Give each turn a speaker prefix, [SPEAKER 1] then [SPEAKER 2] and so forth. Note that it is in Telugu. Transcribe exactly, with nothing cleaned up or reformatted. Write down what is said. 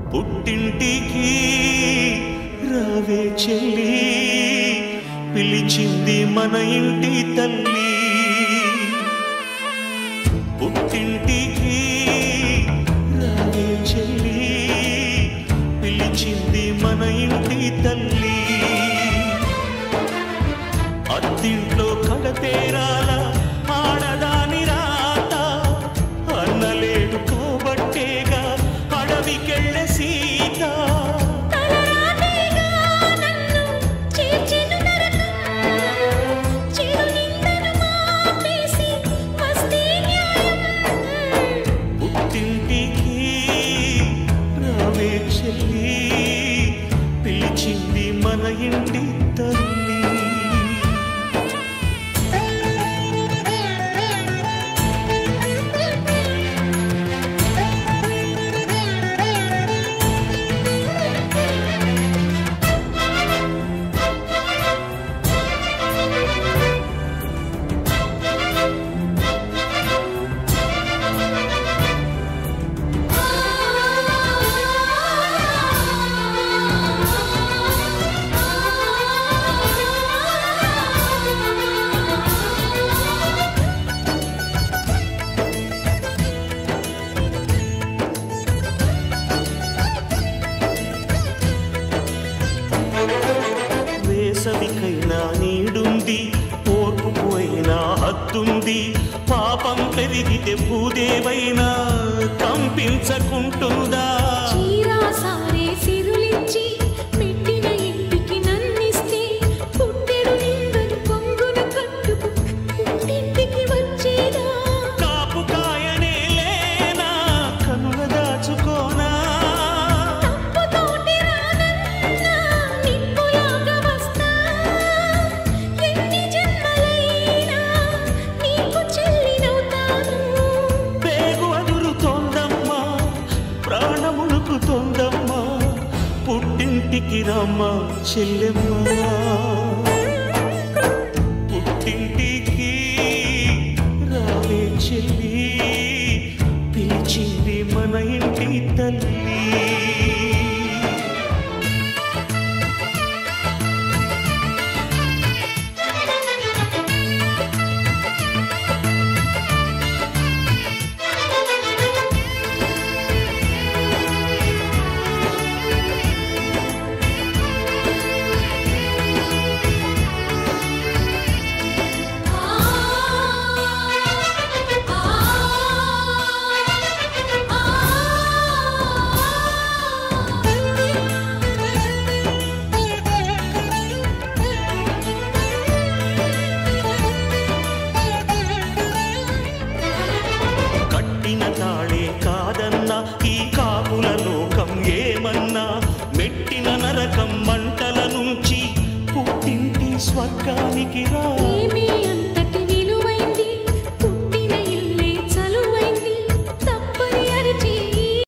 [SPEAKER 1] పుట్టింటికి రావే చెల్లి పిలిచింది మన ఇంటి తల్లి పుట్టింటికి రావే చెల్లి పిలిచింది మన ఇంటి తల్లి అత్తింట్లో కడతేరాల ఆడదాని రాత అన్నలేడు కాబట్టేగా అడవికెళ్ళే సీత పుట్టింటికి రావే చెల్లి పిలిచింది మన ఇంటి తల్లి వేసవికైనా నీడుంది ఓర్పుపోయినా హద్దుంది పాపం పెరిగితే భూదేవైనా కంపించకుంటుందా కాపుకాయనే లేనా కనుల దాచుకోనా తొందమ్మా పుట్టింటికి రమ్మ చెల్లెమ్మ పుట్టింటికి రావే చెల్లి పిలిచింది మన ఇంటి తల్లి తాళే కాదన్నా ఈ కాపుల లోకం ఏమన్నా మెట్టిన నరకం మంటల నుంచి పుట్టింటి స్వర్గానికి రా